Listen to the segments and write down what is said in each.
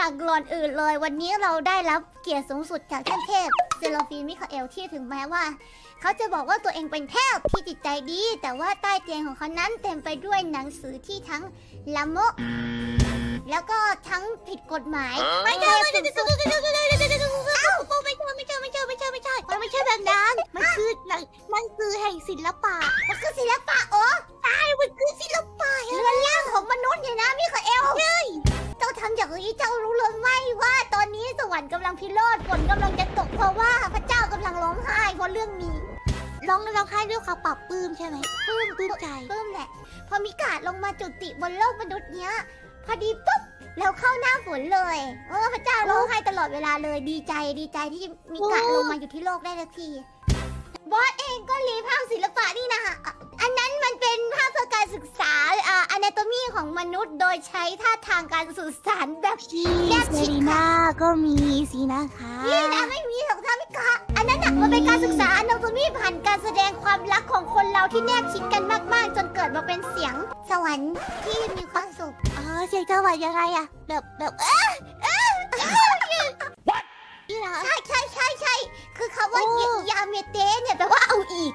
ก่อนอื่นเลยวันนี้เราได้รับเกียรติสูงสุดจากท่านเทพเซโลฟีนมิคาเอลที่ถึงแม้ว่าเขาจะบอกว่าตัวเองเป็นเทพที่จิตใจดีแต่ว่าใต้เตียงของเขานั้นเต็มไปด้วยหนังสือที่ทั้งละโมกแล้วก็ทั้งผิดกฎหมายไม่ใช่แบบนั้นมันคือแห่งศิลปะมันคือศิลปะตายมันคือศิลปะเรือนร่างของมนุษย์เนี่ยนะมิคาเอลเจ้าทำอย่างนี้เจ้ารู้หรือไม่ว่าตอนนี้สวรรค์กำลังพิโรธฝนกำลังจะตกเพราะว่าพระเจ้ากำลังร้องไห้เพราะเรื่องนี้ร้องไห้ด้วยความปรับปลื้มใช่ไหมปลื้มใจปลื้มแหละพอมิกาลงมาจุติบนโลกมนุษย์เนี้ยพอดีปุ๊บแล้วเข้าหน้าฝนเลยพระเจ้าร้องไห้ตลอดเวลาเลยดีใจที่มิกาลงมาอยู่ที่โลกได้แล้วทีบอสเองก็รีภาพศิลปะนี่นะอันนั้นมันเป็นภาพเพื่อการศึกษาanatomy ของมนุษย์โดยใช้ท่าทางการสื่อสารแบบแนบชิดค่ะก็มีสินะคะนี่นะไม่มีหรอกท่านมิกาอันนั้นมันเป็นการศึกษา anatomy ผ่านการแสดงความรักของคนเราที่แนบชิดกันมากๆจนเกิดมาเป็นเสียงสวรรค์ที่มีความสุขเสียงสวรรค์ยังไงอะแบบใช่คือคำว่ายาเมเตเนี่ยแปลว่าเอาอีก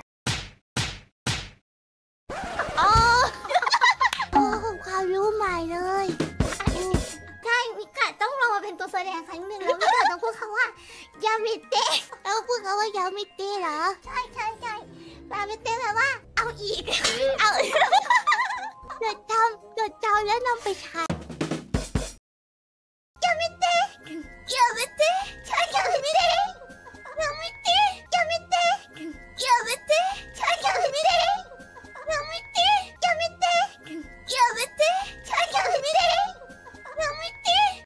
ความรู้ใหม่เลยใช่มิกะต้องลองมาเป็นตัวแสดงครั้งหนึ่งแล้วมิกะต้องพูดคำว่ายาเมเตแล้วพูดคำว่ายาเมเตเหรอใช่ยาเมเตแปลว่าเอาอีกจดจำแล้วนำไปใช้